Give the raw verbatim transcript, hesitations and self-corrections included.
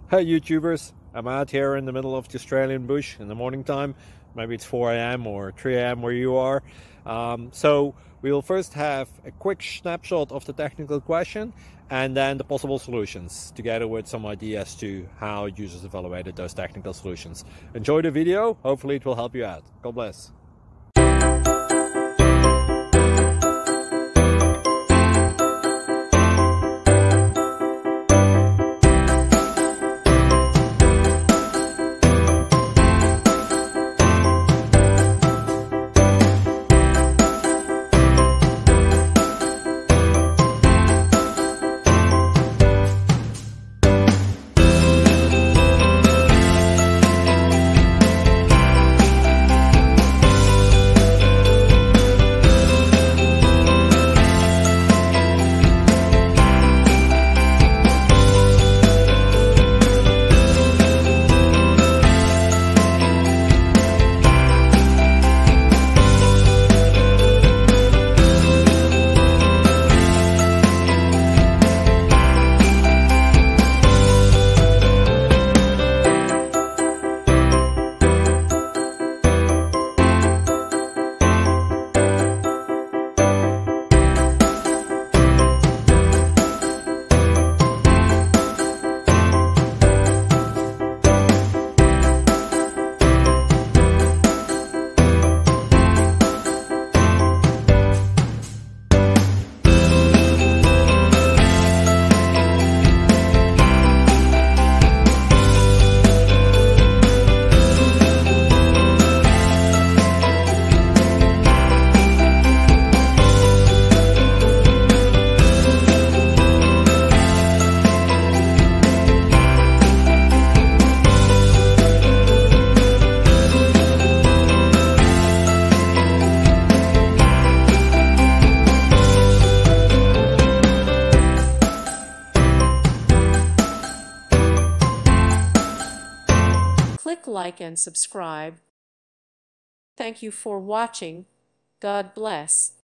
Hey YouTubers, I'm out here in the middle of the Australian bush in the morning time. Maybe it's four A M or three A M where you are. Um, so we'll first have a quick snapshot of the technical question and then the possible solutions, together with some ideas to how users evaluated those technical solutions. Enjoy the video, hopefully it will help you out. God bless. Click like and subscribe. Thank you for watching. God bless.